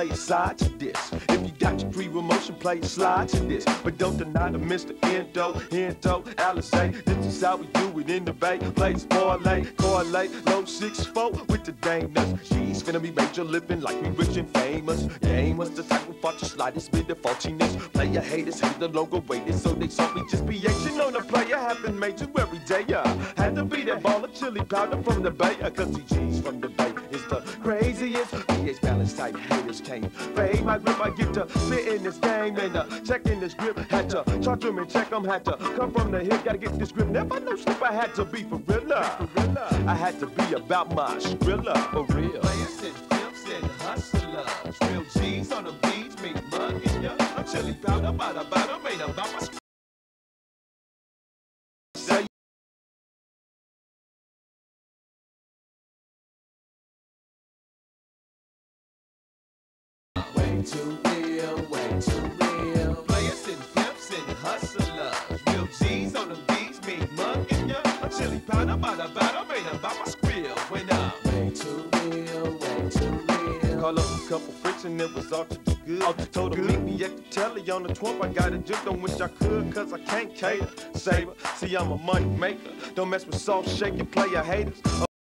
play a side to this. If you got your free emotion, play a slide to this. But don't deny the Mr. Endo, Alizé. This is how we do it in the Bay. Play parlay, correlate, low 6-4 with the Dame Nuts. She's finna be major living like we rich and famous. Game was the type of fought your slightest bit of faultiness. Player haters hate the logo waited, so they saw me just be action on the player. Happen major every day, had to be that ball of chili powder from the Bay. Cause G's from the Bay is the craziest. pH balance type haters can't fade my grip. I get to sit in this game and checking this grip. Had to charge them and check them. Had to come from the hip. Gotta get this grip. Never no slip. I had to be for real. I had to be about my skrilla for real. Players and pimps and hustlers. Real G's on the beach, make money. I'm chili powder, butter, made about my Say way too real, way too real. Players and pimps and hustlers. Real G's on the beach, make money. I'm chili powder, butter, made about my skrill. When I'm way too real, way too real. call up a couple freaks and it was all too good. Told them meet me at the telly on the 12th. I got a juke, don't wish I could, cause I can't cater. Saver, see I'm a money maker. Don't mess with soft shaking player haters.